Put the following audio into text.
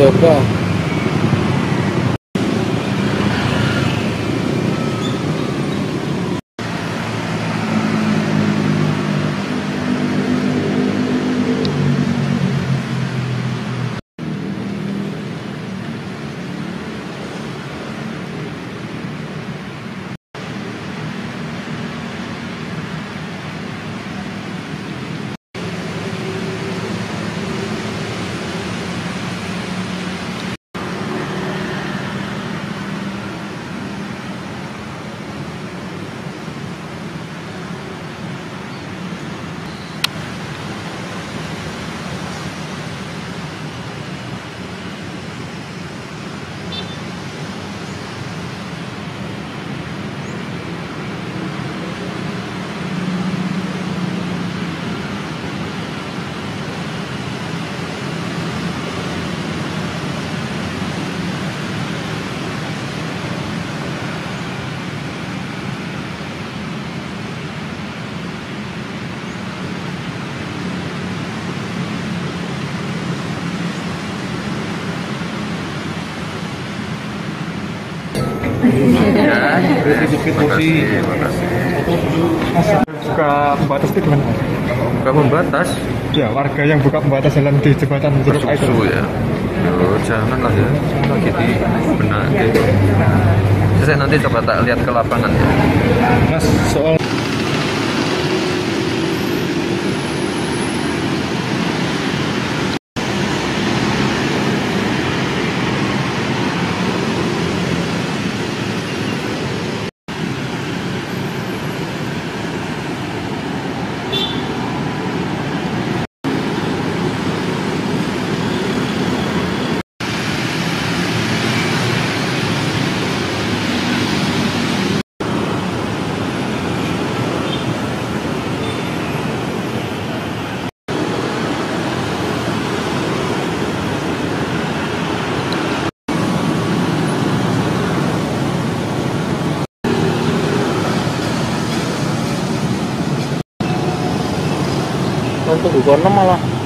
coba. Ya, terima kasih. Buka pembatas itu gimana? Buka pembatas? Ya, warga yang buka pembatas jalan di jembatan Jeruk itu. Bersusu ya? Yo, janganlah ya. Jadi benar. Saya nanti coba tak lihat ke lapangan ya. Mas, soal Untuk buku 6 malah